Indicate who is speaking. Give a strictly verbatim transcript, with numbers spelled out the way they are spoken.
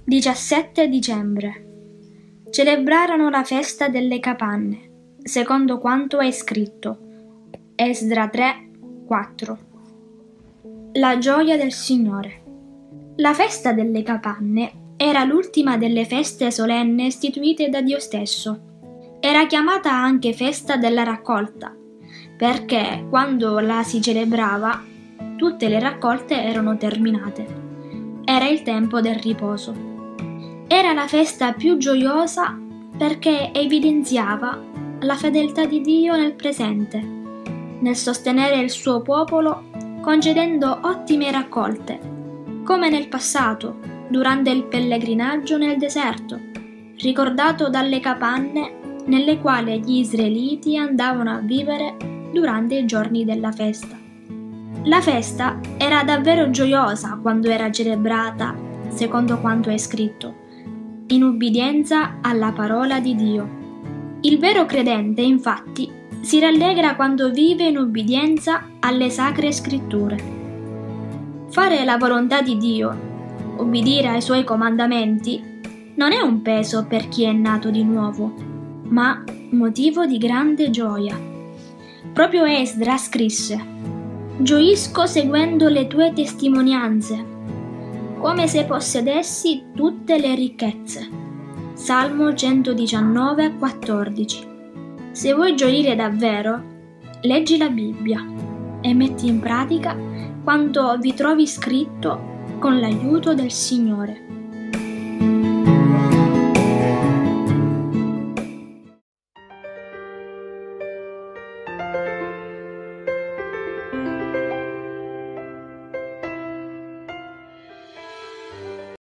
Speaker 1: diciassette dicembre. Celebrarono la festa delle capanne, secondo quanto è scritto. Esdra tre, quattro. La gioia del Signore. La festa delle capanne era l'ultima delle feste solenni istituite da Dio stesso. Era chiamata anche festa della raccolta, perché quando la si celebrava, tutte le raccolte erano terminate. Era il tempo del riposo. Era la festa più gioiosa perché evidenziava la fedeltà di Dio nel presente, nel sostenere il suo popolo concedendo ottime raccolte, come nel passato, durante il pellegrinaggio nel deserto, ricordato dalle capanne nelle quali gli israeliti andavano a vivere durante i giorni della festa. La festa era davvero gioiosa quando era celebrata, secondo quanto è scritto, in ubbidienza alla parola di Dio. Il vero credente, infatti, si rallegra quando vive in ubbidienza alle sacre scritture. Fare la volontà di Dio, obbedire ai suoi comandamenti, non è un peso per chi è nato di nuovo, ma motivo di grande gioia. Proprio Esdra scrisse: «Gioisco seguendo le tue testimonianze, come se possedessi tutte le ricchezze». Salmo centodiciannove, quattordici. Se vuoi gioire davvero, leggi la Bibbia e metti in pratica quanto vi trovi scritto con l'aiuto del Signore.